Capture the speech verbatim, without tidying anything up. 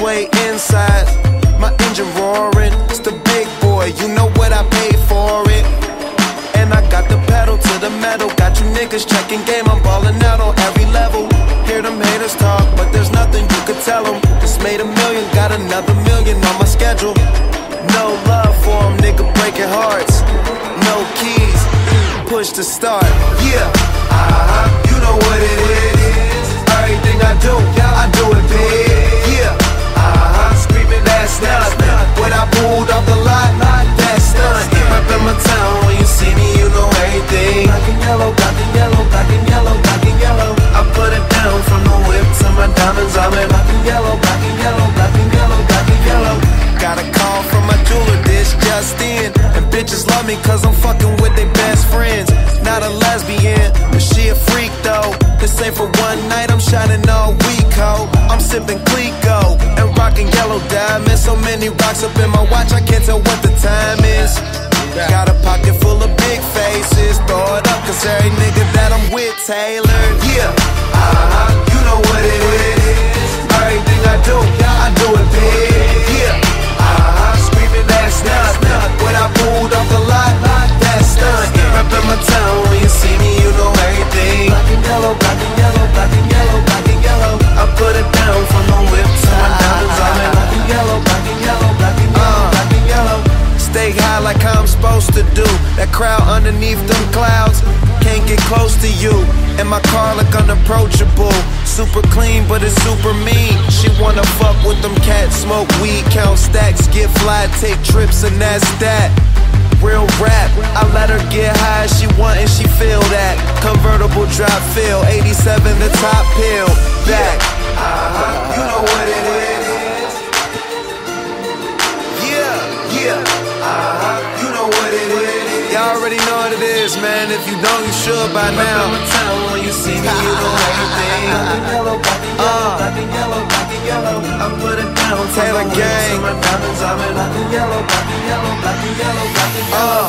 sway inside. My engine roaring, it's the big boy, you know what I paid for it. And I got the pedal to the metal, got you niggas checking game, I'm ballin' out on every level. Hear them haters talk, but there's nothing you could tell them. Just made a million, got another million on my schedule. No love for them, nigga breaking hearts. No keys, push to start. Yeah, uh-huh, you know what it is. Everything I do, I do it big. Yeah, uh-huh, screaming that's nothing. When I pulled off the lot, that's nothing. Reppin' my town, when you see me, you know everything. Black and yellow, black and yellow, black and yellow, black and yellow. I put it down from the whip to my diamonds. I'm in black and yellow, black and yellow, black and yellow, black and yellow. Got a call from my jeweler, this just in. And bitches love me cause I'm fucking with their best friends. Not a lesbian, but she a freak though. This ain't for one night, I'm shining all week, ho. I'm sipping Clico and rocking yellow diamonds. So many rocks up in my watch, I can't tell what the time is. Got a pocket full of big faces, throw it up cause every nigga that I'm with tailored. Yeah, uh-huh, you know what it is. Everything I do, I do it big. Yeah, uh-huh, screaming that's nothing. When I pulled off the lot, that's nothing. Reppin' my town, when you see me, you know everything. Black and yellow, black and yellow, black and yellow, black and yellow. I put it down from the whip to my diamonds. I'm in black and yellow, black and yellow, black and yellow, black and yellow. Stay high like I'm supposed to do. That crowd underneath them clouds can't get close to you. And my car look unapproachable. Super clean, but it's super mean. She wanna fuck with them cats, smoke weed, count stacks, get fly, take trips, and that's that. Real rap, I let her get high, she want and she feel that. Convertible drop feel, eighty-seven the top pill, back. Uh-huh, you know what it is. Yeah, yeah. Uh-huh, you know what it is. Y'all already know what it is, man. If you don't, you should by now. When you see me, you know everything. Uh, black and yellow, black and yellow. I put it down. Taylor Gang. Uh,